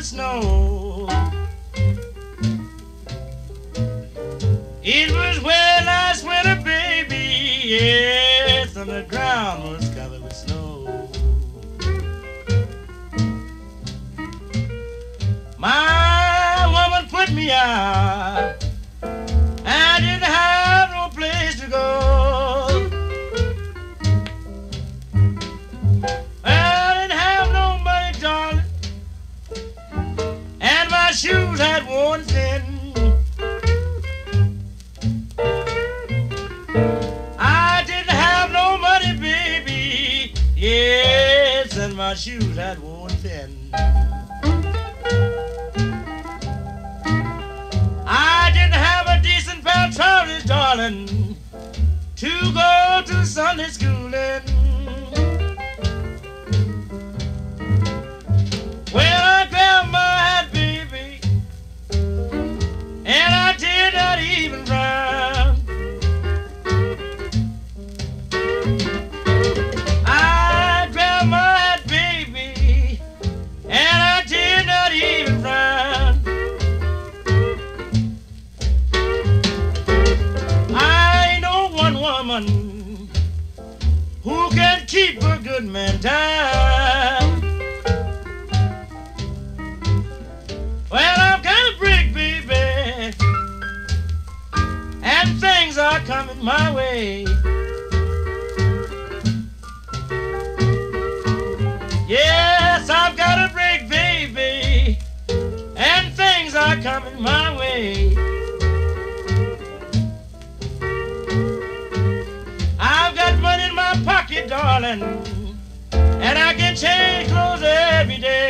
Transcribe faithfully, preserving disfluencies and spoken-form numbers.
snow. It was wet last winter, baby, yes, and the ground was covered with snow. My woman put me out. I didn't have no place to go. I didn't have no money, darling, and my shoes had worn thin. I didn't have no money, baby, yes, and my shoes had worn thin. I didn't have a decent pair of trousers, darling, to go to Sunday schooling. Well, I grabbed my hat, baby, and I did not even frown. I grabbed my hat, baby, and I did not even frown. I know one woman who can keep a good man down. Well, I've got a brick, baby, and things are coming my way. Yes, I've got a brick, baby, and things are coming my way. I've got money in my pocket, darling, and I can change clothes every day.